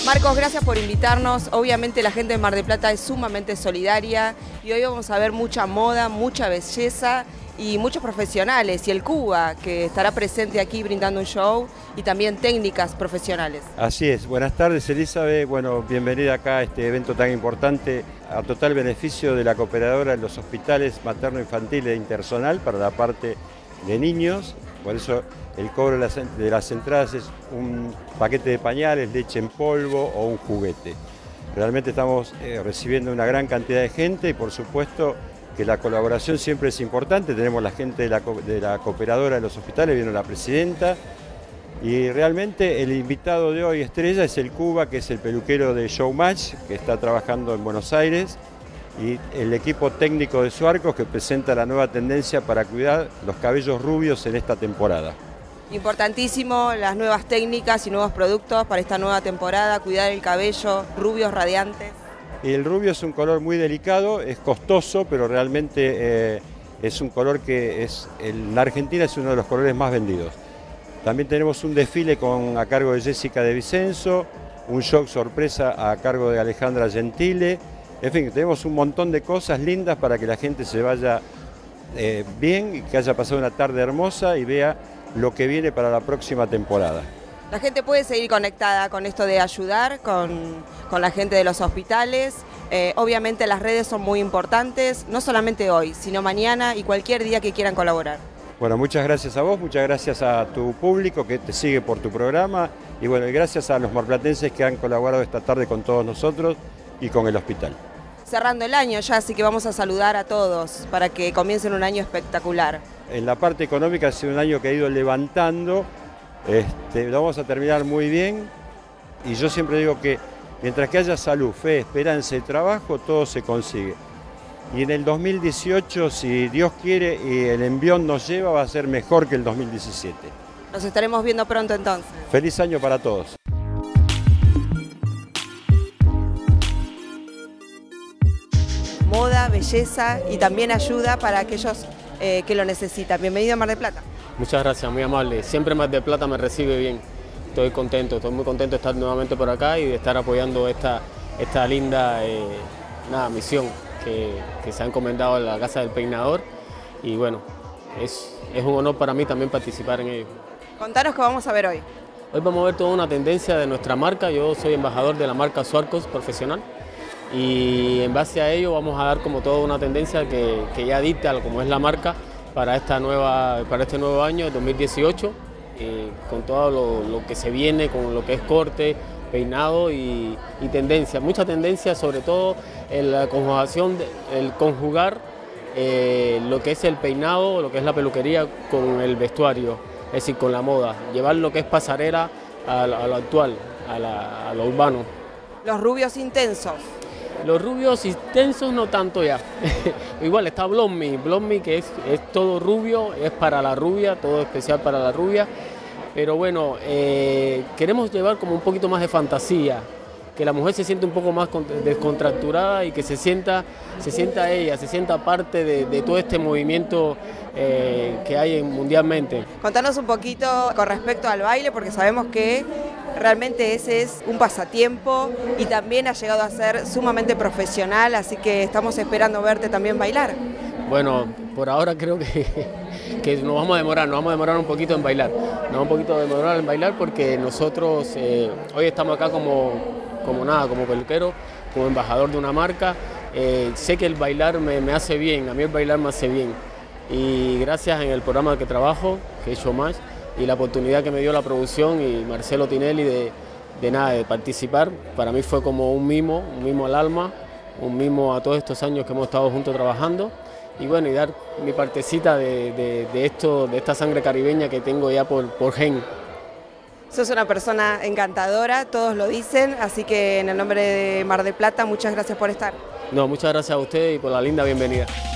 Marcos, gracias por invitarnos. Obviamente la gente de Mar del Plata es sumamente solidaria y hoy vamos a ver mucha moda, mucha belleza y muchos profesionales, y el Cuba, que estará presente aquí brindando un show, y también técnicas profesionales. Así es. Buenas tardes, Elizabeth. Bueno, bienvenida acá a este evento tan importante a total beneficio de la cooperadora de los hospitales materno-infantil e intersonal para la parte de niños. Por eso el cobro de las entradas es un paquete de pañales, leche en polvo o un juguete. Realmente estamos recibiendo una gran cantidad de gente y por supuesto que la colaboración siempre es importante. Tenemos la gente de la cooperadora de los hospitales, vino la presidenta, y realmente el invitado de hoy estrella es el Cuba, que es el peluquero de Showmatch, que está trabajando en Buenos Aires, y el equipo técnico de Suarcos, que presenta la nueva tendencia para cuidar los cabellos rubios en esta temporada. Importantísimo las nuevas técnicas y nuevos productos para esta nueva temporada, cuidar el cabello, rubios radiantes. El rubio es un color muy delicado, es costoso, pero realmente es un color que en la Argentina es uno de los colores más vendidos. También tenemos un desfile a cargo de Jessica de Vicenzo, un shock sorpresa a cargo de Alejandra Gentile. En fin, tenemos un montón de cosas lindas para que la gente se vaya bien y que haya pasado una tarde hermosa y vea lo que viene para la próxima temporada. La gente puede seguir conectada con esto de ayudar con la gente de los hospitales. Obviamente las redes son muy importantes, no solamente hoy, sino mañana y cualquier día que quieran colaborar. Bueno, muchas gracias a vos, muchas gracias a tu público que te sigue por tu programa y bueno, gracias a los marplatenses que han colaborado esta tarde con todos nosotros y con el hospital. Cerrando el año ya, así que vamos a saludar a todos para que comiencen un año espectacular. En la parte económica ha sido un año que ha ido levantando, lo vamos a terminar muy bien y yo siempre digo que mientras que haya salud, fe, esperanza y trabajo, todo se consigue. Y en el 2018, si Dios quiere y el envión nos lleva, va a ser mejor que el 2017. Nos estaremos viendo pronto entonces. Feliz año para todos. Moda, belleza y también ayuda para aquellos que lo necesitan. Bienvenido a Mar del Plata. Muchas gracias, muy amable. Siempre Mar del Plata me recibe bien. Estoy contento, estoy muy contento de estar nuevamente por acá y de estar apoyando esta linda misión que se ha encomendado a la Casa del Peinador. Y bueno, es un honor para mí también participar en ello. Contanos qué vamos a ver hoy. Hoy vamos a ver toda una tendencia de nuestra marca. Yo soy embajador de la marca Suarcos Profesional. Y en base a ello vamos a dar como toda una tendencia que ya dicta como es la marca para este nuevo año 2018, con todo lo que se viene, con lo que es corte, peinado y tendencia. Mucha tendencia, sobre todo en la conjugación, el conjugar lo que es el peinado, lo que es la peluquería con el vestuario, es decir, con la moda. Llevar lo que es pasarela a lo actual, a lo urbano. Los rubios intensos. Los rubios intensos no tanto ya. Igual está Blond Me que es todo rubio, es para la rubia, todo especial para la rubia. Pero bueno, queremos llevar como un poquito más de fantasía, que la mujer se sienta un poco más descontracturada y que se sienta ella, se sienta parte de todo este movimiento que hay mundialmente. Contanos un poquito con respecto al baile, porque sabemos que realmente ese es un pasatiempo y también ha llegado a ser sumamente profesional, así que estamos esperando verte también bailar. Bueno, por ahora creo que nos vamos a demorar un poquito en bailar. Nos vamos un poquito a demorar en bailar porque nosotros hoy estamos acá como peluquero, como embajador de una marca. Sé que el bailar me hace bien, a mí el bailar me hace bien. Y gracias en el programa que trabajo, que es Showmatch, y la oportunidad que me dio la producción y Marcelo Tinelli de participar, para mí fue como un mimo al alma, un mimo a todos estos años que hemos estado juntos trabajando. Y bueno, y dar mi partecita de esta sangre caribeña que tengo ya por gen. Sos una persona encantadora, todos lo dicen, así que en el nombre de Mar del Plata, muchas gracias por estar. No, muchas gracias a ustedes y por la linda bienvenida.